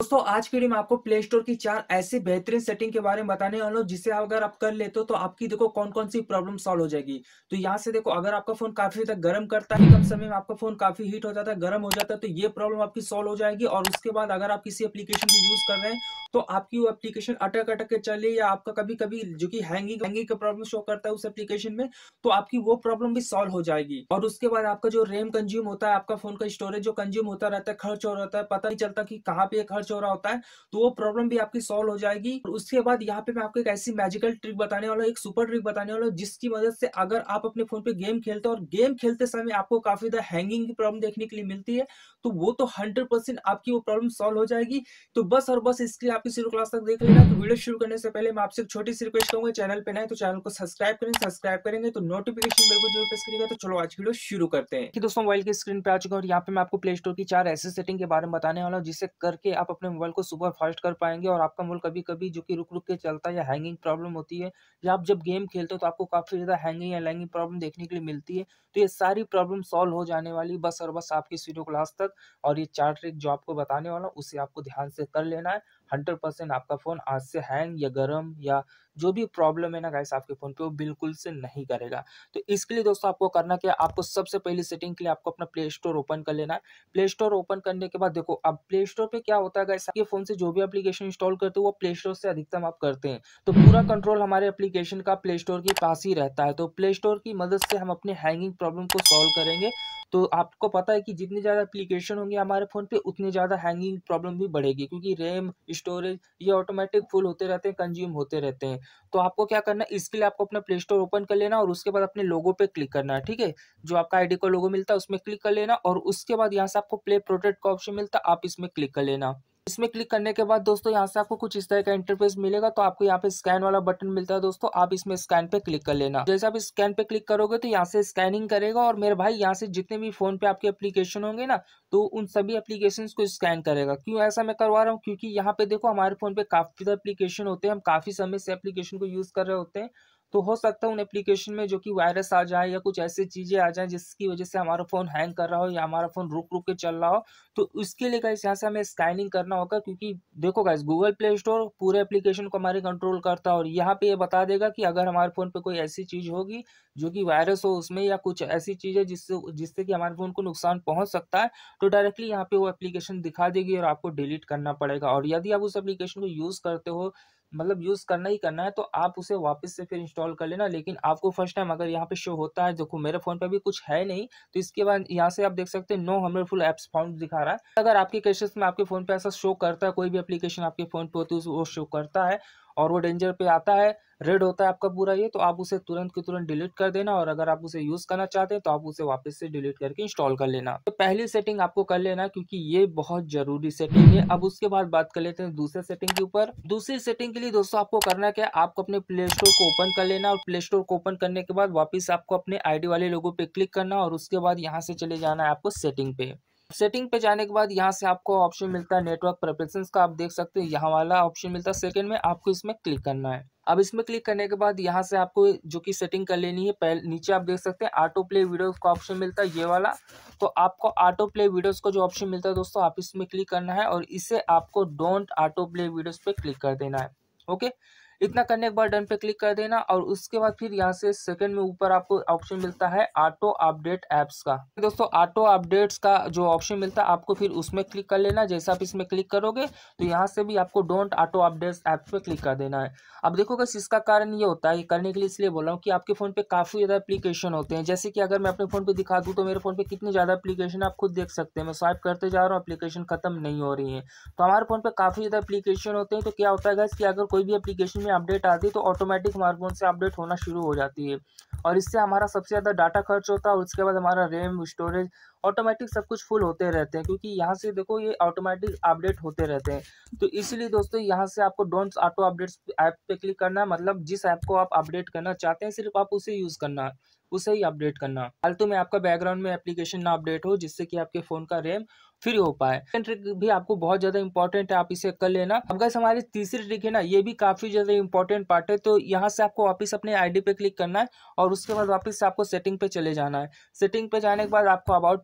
दोस्तों आज की वीडियो में आपको प्ले स्टोर की 4 ऐसी बेहतरीन सेटिंग के बारे में बताने वाला हूँ जिसे अगर आप कर लेते हो तो आपकी देखो कौन-कौन सी प्रॉब्लम सॉल्व हो जाएगी। तो यहाँ से देखो अगर आपका फ़ोन काफ़ी ज़्यादा गर्म करता है, कम समय में आपका फ़ोन काफ़ी हीट हो जाता है, गर्म हो जाता है तो ये प्रॉब्लम आपकी सॉल्व हो जाएगी और उसके बाद अगर आप किसी एप्लीकेशन को यूज़ कर रहे हैं तो आपकी वो एप्लीकेशन अटक-अटक के चले या आपका कभी-कभी जो कि हैंगिंग हैंगिंग का प्रॉब्लम शो करता है उस एप्लीकेशन में, तो आपकी वो प्रॉब्लम भी सॉल्व हो जाएगी। और उसके बाद आपका जो रैम कंज्यूम होता है, आपका फ़ोन का स्टोरेज जो कंज्यूम होता रहता है, खर्च हो रहा है, पता नहीं चलता कि कहाँ पे ये खर्च हो रहा होता है। तो वो प्रॉब्लम भी आपकी सॉल्व हो जाएगी। और उसके बाद यहाँ पे मैं आपको एक ऐसी मैजिकल ट्रिक बताने वाला हूँ, एक सुपर ट्रिक बताने वाला हूँ, जिसकी मदद से अगर आप अपने फ़ोन पे गेम खेलते हो और गेम खेलते समय आपको काफ़ी ज़्यादा हैंगिंग की प्रॉब्लम देखने के लिए मिलती है, तो वो तो 100% आपकी वो प्रॉब्लम सॉल्व हो जाएगी। तो बस और बस इसके लिए आप इस वीडियो क्लास तक देख लेना। तो वीडियो शुरू करने से पहले मैं आपसे एक छोटी-सी रिक्वेस्ट करूँगा, चैनल पे नए हैं तो चैनल को सब्सक्राइब करेंगे तो नोटिफिकेशन बेल को जरूर प्रेस करिएगा। तो चलो आज की वीडियो शुरू करते हैं। कि दोस्तों मोबाइल की स्क्रीन पे आ चुका हूँ और यहाँ पे मैं आपको प्ले स्टोर की 4 ऐसी सेटिंग के बारे में बताने वाला हूँ, जिसे करके आप अपने मोबाइल को सुपर फास्ट कर पाएँगे और आपका मोबाइल कभी-कभी जो कि रुक-रुक के चलता है या हैंगिंग प्रॉब्लम होती है या आप जब गेम खेलते हो तो आपको काफ़ी ज़्यादा हैंगिंग या लैगिंग प्रॉब्लम देखने के लिए मिलती है। तो ये सारी प्रॉब्लम सॉल्व हो जाने वाली बस और बस आपकी इस वीडियो क्लास तक। और ये 4 ट्रिक जो आपको बताने वाला हूँ उसे आपको ध्यान से कर लेना है। 100% आपका फ़ोन आज से हैंग या गरम या जो भी प्रॉब्लम है ना गाइस आपके फ़ोन पे वो बिल्कुल से नहीं करेगा। तो इसके लिए दोस्तों आपको करना क्या है, आपको सबसे पहली सेटिंग के लिए आपको अपना प्ले स्टोर ओपन कर लेना है। प्ले स्टोर ओपन करने के बाद देखो अब प्ले स्टोर पे क्या होता है गाइस, आपके फ़ोन से जो भी एप्लीकेशन इंस्टॉल करते हो वो प्ले स्टोर से अधिकतम आप करते हैं। तो पूरा कंट्रोल हमारे एप्लीकेशन का प्ले स्टोर के पास ही रहता है। तो प्ले स्टोर की मदद से हम अपने हैंगिंग प्रॉब्लम को सॉल्व करेंगे। तो आपको पता है कि जितनी ज़्यादा एप्लीकेशन होंगे हमारे फ़ोन पे उतनी ज़्यादा हैंगिंग प्रॉब्लम भी बढ़ेगी, क्योंकि रैम, स्टोरेज ये ऑटोमेटिक फुल होते रहते हैं, कंज़्यूम होते रहते हैं। तो आपको क्या करना है, इसके लिए आपको अपना प्ले स्टोर ओपन कर लेना और उसके बाद अपने लोगो पे क्लिक करना है, ठीक है? जो आपका आईडी का लोगो मिलता है उसमें क्लिक कर लेना और उसके बाद यहाँ से आपको प्ले प्रोटेक्ट का ऑप्शन मिलता है, आप इसमें क्लिक कर लेना। इसमें क्लिक करने के बाद दोस्तों यहाँ से आपको कुछ इस तरह का इंटरफेस मिलेगा, तो आपको यहाँ पे स्कैन वाला बटन मिलता है दोस्तों, आप इसमें स्कैन पे क्लिक कर लेना। जैसे आप स्कैन पे क्लिक करोगे तो यहाँ से स्कैनिंग करेगा और मेरे भाई यहाँ से जितने भी फ़ोन पे आपके एप्लीकेशन होंगे ना, तो उन सभी एप्लीकेशंस को स्कैन करेगा। क्यों ऐसा मैं करवा रहा हूँ? क्योंकि यहाँ पे देखो हमारे फ़ोन पे काफ़ी ज़्यादा एप्लीकेशन होते हैं, हम काफ़ी समय से एप्लीकेशन को यूज़ कर रहे होते हैं। तो हो सकता है उन एप्लीकेशन में जो कि वायरस आ जाए या कुछ ऐसी चीज़ें आ जाएँ जिसकी वज़ह से हमारा फ़ोन हैंग कर रहा हो या हमारा फ़ोन रुक-रुक के चल रहा हो। तो उसके लिए गाइस यहाँ से हमें स्कैनिंग करना होगा, क्योंकि देखो गाइस गूगल प्ले स्टोर पूरे एप्लीकेशन को हमारे कंट्रोल करता है और यहाँ पे ये बता देगा कि अगर हमारे फ़ोन पे कोई ऐसी चीज़ होगी जो कि वायरस हो उसमें या कुछ ऐसी चीज़ है जिससे जिससे कि हमारे फ़ोन को नुकसान पहुँच सकता है, तो डायरेक्टली यहाँ पे वो एप्लीकेशन दिखा देगी और आपको डिलीट करना पड़ेगा। और यदि आप उस एप्लीकेशन को यूज़ करते हो, मतलब यूज़ करना ही करना है, तो आप उसे वापस से फिर इंस्टॉल कर लेना। लेकिन आपको फर्स्ट टाइम अगर यहाँ पे शो होता है, देखो मेरे फ़ोन पे भी कुछ है नहीं, तो इसके बाद यहाँ से आप देख सकते हैं नो हार्मफुल ऐप्स फाउंड दिखा रहा है। अगर आपके केसेस में आपके फ़ोन पे ऐसा शो करता है, कोई भी एप्लीकेशन आपके फ़ोन पे होती है वो शो करता है और वो डेंजर पे आता है, रेड होता है आपका पूरा ये, तो आप उसे तुरंत के तुरंत डिलीट कर देना और अगर आप उसे यूज़ करना चाहते हैं तो आप उसे वापस से डिलीट करके इंस्टॉल कर लेना। तो पहली सेटिंग आपको कर लेना है, क्योंकि ये बहुत ज़रूरी सेटिंग है। अब उसके बाद बात कर लेते हैं दूसरे सेटिंग के ऊपर। दूसरी सेटिंग के लिए दोस्तों आपको करना क्या है, आपको अपने प्ले स्टोर को ओपन कर लेना और प्ले स्टोर को ओपन करने के बाद वापस आपको अपने आईडी वाले लोगो पे क्लिक करना और उसके बाद यहाँ से चले जाना है आपको सेटिंग पे। सेटिंग पे जाने के बाद यहाँ से आपको ऑप्शन मिलता है नेटवर्क प्रेफरेंसेस का, आप देख सकते हैं यहाँ वाला ऑप्शन मिलता है सेकंड में, आपको इसमें क्लिक करना है। अब इसमें क्लिक करने के बाद यहाँ से आपको जो कि सेटिंग कर लेनी है, पहले नीचे आप देख सकते हैं ऑटो प्ले वीडियोस का ऑप्शन मिलता है ये वाला। तो आपको ऑटो प्ले वीडियोस का जो ऑप्शन मिलता है दोस्तों, आप इसमें क्लिक करना है और इसे आपको डोंट ऑटो प्ले वीडियोस पे क्लिक कर देना है। ओके, इतना करने के बाद डन पे क्लिक कर देना और उसके बाद फिर यहाँ से सेकंड में ऊपर आपको ऑप्शन मिलता है ऑटो अपडेट ऐप्स का। दोस्तों ऑटो अपडेट्स का जो ऑप्शन मिलता है आपको फिर उसमें क्लिक कर लेना। जैसे आप इसमें क्लिक करोगे तो यहाँ से भी आपको डोंट ऑटो अपडेट्स ऐप्स पे क्लिक कर देना है। अब देखो गाइस इसका कारण ये होता है, ये करने के लिए इसलिए बोल रहा हूँ कि आपके फ़ोन पे काफ़ी ज़्यादा एप्लीकेशन होते हैं। जैसे कि अगर मैं अपने फ़ोन पे दिखा दूँ तो मेरे फ़ोन पे कितनी ज़्यादा एप्लीकेशन आप खुद देख सकते हैं। मैं स्वाइप करते जा रहा हूँ, एप्लीकेशन खत्म नहीं हो रही है। तो हमारे फ़ोन पे काफ़ी ज़्यादा एप्लीकेशन होते हैं, तो क्या होता है गाइस कि अगर कोई भी एप्लीकेशन में अपडेट आती है तो ऑटोमेटिक हमारे फ़ोन से अपडेट होना शुरू हो जाती है और इससे हमारा सबसे ज़्यादा डाटा खर्च होता है और उसके बाद हमारा रैम, स्टोरेज ऑटोमेटिक सब कुछ फुल होते रहते हैं, क्योंकि यहाँ से देखो ये ऑटोमेटिक अपडेट होते रहते हैं। तो इसीलिए दोस्तों यहाँ से आपको डोंट ऑटो अपडेट्स ऐप पे क्लिक करना है, मतलब जिस ऐप को आप अपडेट करना चाहते हैं सिर्फ आप उसे यूज़ करना है, उसे ही अपडेट करना। फालतू में आपका बैकग्राउंड में एप्लीकेशन ना अपडेट हो, जिससे कि आपके फ़ोन का रैम फ्री हो पाए। सेकंड ट्रिक भी आपको बहुत ज़्यादा इंपॉर्टेंट है, आप इसे कर लेना। अब गाइस हमारी तीसरी ट्रिक है ना, ये भी काफ़ी ज़्यादा इंपॉर्टेंट पार्ट है। तो यहाँ से आपको वापस अपने आईडी पे क्लिक करना है और उसके बाद वापस से आपको सेटिंग पे चले जाना है। सेटिंग पे जाने के बाद आपको अबाउट पे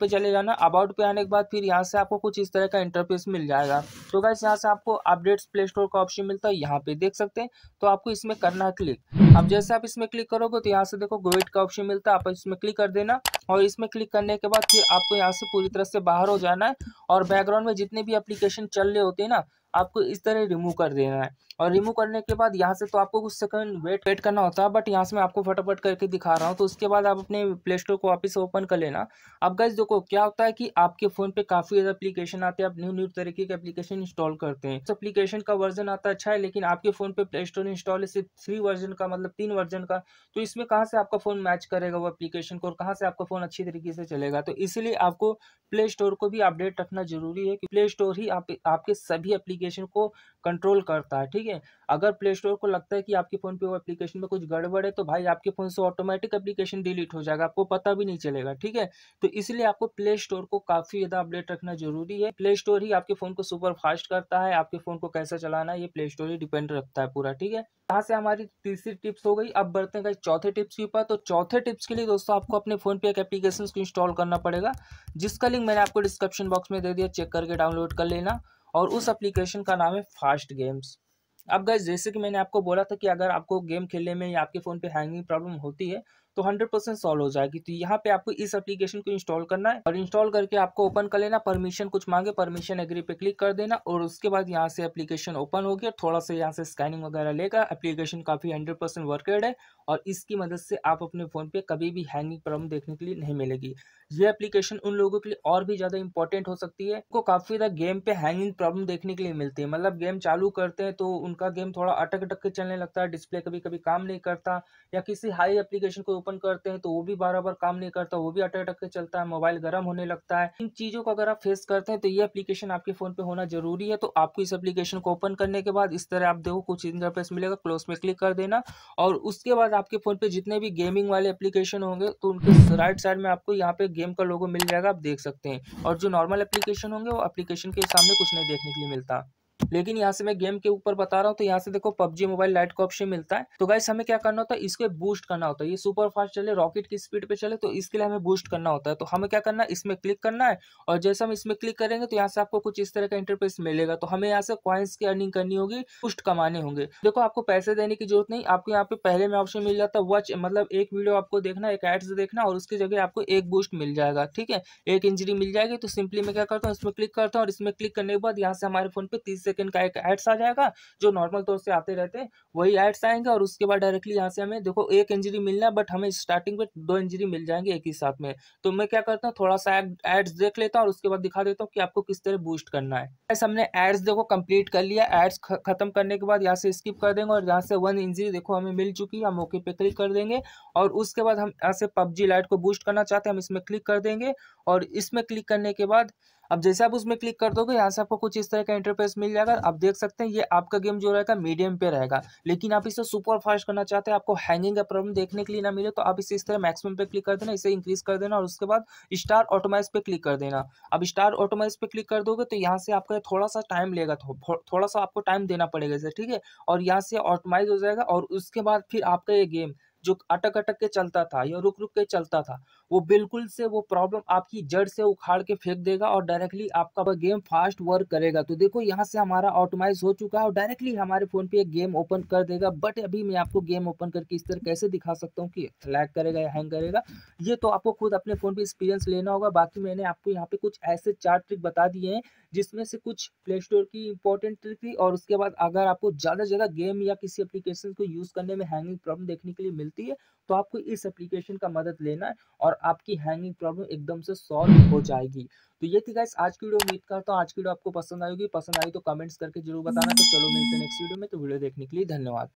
पे चले जाना। अबाउट पे आने के बाद फिर यहाँ से आपको कुछ इस तरह का इंटरफेस मिल जाएगा। तो गाइस यहाँ से आपको अपडेट्स प्ले स्टोर का ऑप्शन मिलता है, यहाँ पे देख सकते हैं। तो आपको इसमें करना है क्लिक। अब जैसे आप इसमें क्लिक करोगे तो यहाँ से देखो वेट का ऑप्शन मिलता है, आप इसमें क्लिक कर देना। और इसमें क्लिक करने के बाद फिर आपको यहाँ से पूरी तरह से बाहर हो जाना है और बैकग्राउंड में जितने भी एप्लीकेशन चल रहे होते हैं ना, आपको इस तरह रिमूव कर देना है। और रिमूव करने के बाद यहाँ से तो आपको कुछ सेकंड वेट करना होता है, बट यहाँ से मैं आपको फटाफट करके दिखा रहा हूँ। तो उसके बाद आप अपने प्ले स्टोर को वापस ओपन कर लेना। अब गाइस देखो क्या होता है कि आपके फ़ोन पे काफ़ी ज़्यादा एप्लीकेशन आते हैं, आप न्यू न्यू तरीके के एप्लीकेशन इंस्टॉल करते हैं। इस एप्लीकेशन का वर्जन आता है अच्छा है, लेकिन आपके फ़ोन पे प्ले स्टोर इंस्टॉल है सिर्फ 3 वर्जन का, मतलब 3 वर्जन का। तो इसमें कहाँ से आपका फ़ोन मैच करेगा वो एप्लीकेशन को, और कहाँ से आपका फ़ोन अच्छी तरीके से चलेगा। तो इसीलिए आपको प्ले स्टोर को भी अपडेट रखना ज़रूरी है कि प्ले स्टोर ही आपके सभी एप्लीकेशन को कंट्रोल करता है, ठीक है। अगर प्ले स्टोर को लगता है कि आपके फ़ोन पे वो एप्लीकेशन में कुछ गड़बड़ है, तो भाई आपके फ़ोन से ऑटोमेटिक एप्लीकेशन डिलीट हो जाएगा, आपको पता भी नहीं चलेगा, ठीक है। तो इसलिए आपको प्ले स्टोर को काफ़ी ज़्यादा अपडेट रखना ज़रूरी है। प्ले स्टोर ही आपके फ़ोन को सुपर फास्ट करता है, आपके फ़ोन को कैसे चलाना है ये प्ले स्टोर ही डिपेंड रखता है पूरा, ठीक है। यहाँ से हमारी तीसरी टिप्स हो गई। अब बढ़ते हैं गाइस चौथे टिप्स के ऊपर। तो चौथे टिप्स के लिए दोस्तों आपको अपने फ़ोन पे एक एप्लीकेशन को इंस्टॉल करना पड़ेगा, जिसका लिंक मैंने आपको डिस्क्रिप्शन बॉक्स में दे दिया, चेक करके डाउनलोड कर लेना। और उस एप्लीकेशन का नाम है फास्ट गेम्स। अब गाइस जैसे कि मैंने आपको बोला था कि अगर आपको गेम खेलने में या आपके फ़ोन पे हैंगिंग प्रॉब्लम होती है, तो 100% सॉल्व हो जाएगी। तो यहाँ पे आपको इस एप्लीकेशन को इंस्टॉल करना है और इंस्टॉल करके आपको ओपन कर लेना। परमिशन कुछ मांगे, परमिशन एग्री पे क्लिक कर देना और उसके बाद यहाँ से एप्लीकेशन ओपन हो गया। थोड़ा सा यहाँ से स्कैनिंग वगैरह लेगा। एप्लीकेशन काफ़ी 100% वर्केड है और इसकी मदद से आप अपने फ़ोन पे कभी भी हैंगिंग प्रॉब्लम देखने के लिए नहीं मिलेगी। ये एप्लीकेशन उन लोगों के लिए और भी ज़्यादा इंपॉर्टेंट हो सकती है को काफ़ी ज़्यादा गेम पे हैंगिंग प्रॉब्लम देखने के लिए मिलती है। मतलब गेम चालू करते हैं तो उनका गेम थोड़ा अटक-अटक के चलने लगता है, डिस्प्ले कभी-कभी काम नहीं करता, या किसी हाई एप्लीकेशन को ओपन करते हैं तो वो भी बार-बार काम नहीं करता, वो भी अटक-अटक के चलता है, मोबाइल गर्म होने लगता है। इन चीज़ों को अगर आप फेस करते हैं तो ये एप्लीकेशन आपके फ़ोन पे होना ज़रूरी है। तो आपको इस एप्लीकेशन को ओपन करने के बाद इस तरह आप देखो कुछ इंटरफेस मिलेगा, क्लोज़ में क्लिक कर देना और उसके बाद आपके फ़ोन पे जितने भी गेमिंग वाले एप्लीकेशन होंगे तो उनके राइट साइड में आपको यहाँ पे गेम का लोगो मिल जाएगा, आप देख सकते हैं। और जो नॉर्मल एप्लीकेशन होंगे वो एप्लीकेशन के सामने कुछ नहीं देखने के लिए मिलता। लेकिन यहाँ से मैं गेम के ऊपर बता रहा हूँ, तो यहाँ से देखो पबजी मोबाइल लाइट का ऑप्शन मिलता है। तो गाइस हमें क्या करना होता है, इसको बूस्ट करना होता है। ये सुपर फास्ट चले, रॉकेट की स्पीड पे चले, तो इसके लिए हमें बूस्ट करना होता है। तो हमें क्या करना है, इसमें क्लिक करना है और जैसे हम इसमें क्लिक करेंगे तो यहाँ से आपको कुछ इस तरह का इंटरफेस मिलेगा। तो हमें यहाँ से कॉइन्स की अर्निंग करनी होगी, बूस्ट कमाने होंगे। देखो आपको पैसे देने की जरूरत नहीं, आपको यहाँ पे पहले में ऑप्शन मिल जाता है वॉच, मतलब एक वीडियो आपको देखना, एक एड्स देखना और उसकी जगह आपको एक बूस्ट मिल जाएगा, ठीक है, एक इंजरी मिल जाएगी। तो सिंपली मैं क्या करता हूँ, इसमें क्लिक करता हूँ और इसमें क्लिक करने के बाद यहाँ से हमारे फोन पे 30 सेकंड का एक एड्स आ जाएगा, जो नॉर्मल तौर से आते रहते हैं, वही एड्स आएंगे और उसके बाद डायरेक्टली यहाँ से हमें देखो एक इंजरी मिलना है, बट हमें स्टार्टिंग में 2 इंजरी मिल जाएंगे एक ही साथ में। तो मैं क्या करता हूँ, थोड़ा सा एड्स देख लेता हूँ और उसके बाद दिखा देता हूँ कि आपको किस तरह बूस्ट करना है। ऐसे हमने एड्स देखो कंप्लीट कर लिया। एड्स खत्म करने के बाद यहाँ से स्किप कर देंगे और यहाँ से 1 इंजरी देखो हमें मिल चुकी है, हम ओके पे क्लिक कर देंगे और उसके बाद हम यहाँ से पबजी लाइट को बूस्ट करना चाहते हैं, हम इसमें क्लिक कर देंगे और इसमें क्लिक करने के बाद अब जैसे आप उसमें क्लिक कर दोगे यहाँ से आपको कुछ इस तरह का इंटरफेस मिल जाएगा। आप देख सकते हैं ये आपका गेम जो रहेगा मीडियम पे रहेगा, लेकिन आप इसे सुपर फास्ट करना चाहते हैं, आपको हैंगिंग का प्रॉब्लम देखने के लिए ना मिले, तो आप इसे इस तरह मैक्सिमम पे क्लिक कर देना, इसे इंक्रीज कर देना और उसके बाद स्टार ऑटोमाइज पे क्लिक कर देना। अब स्टार ऑटोमाइज पे क्लिक कर दोगे तो यहाँ से आपका थोड़ा सा टाइम लेगा, थोड़ा सा आपको टाइम देना पड़ेगा इसे, ठीक है। और यहाँ से ऑटोमाइज हो जाएगा और उसके बाद फिर आपका ये गेम जो अटक-अटक के चलता था या रुक-रुक के चलता था, वो बिल्कुल से वो प्रॉब्लम आपकी जड़ से उखाड़ के फेंक देगा और डायरेक्टली आपका वो गेम फास्ट वर्क करेगा। तो देखो यहाँ से हमारा ऑटोमाइज़ हो चुका है और डायरेक्टली हमारे फ़ोन पे एक गेम ओपन कर देगा। बट अभी मैं आपको गेम ओपन करके इस तरह कैसे दिखा सकता हूँ कि लैग करेगा या हैंग करेगा, ये तो आपको खुद अपने फ़ोन पे एक्सपीरियंस लेना होगा। बाकी मैंने आपको यहाँ पे कुछ ऐसे 4 ट्रिक बता दिए हैं, जिसमें से कुछ प्ले स्टोर की इंपॉर्टेंट ट्रिक थी और उसके बाद अगर आपको ज़्यादा से ज़्यादा गेम या किसी एप्लीकेशन को यूज़ करने में हैंगिंग प्रॉब्लम देखने के लिए मिलती है, तो आपको इस एप्लीकेशन का मदद लेना है और आपकी हैंगिंग प्रॉब्लम एकदम से सॉल्व हो जाएगी। तो ये थी गाइस आज की वीडियो। उम्मीद करता हूँ आज की वीडियो आपको पसंद आई होगी। पसंद आई तो कमेंट्स करके जरूर बताना। तो चलो मिलते हैं नेक्स्ट वीडियो में। तो वीडियो देखने के लिए धन्यवाद।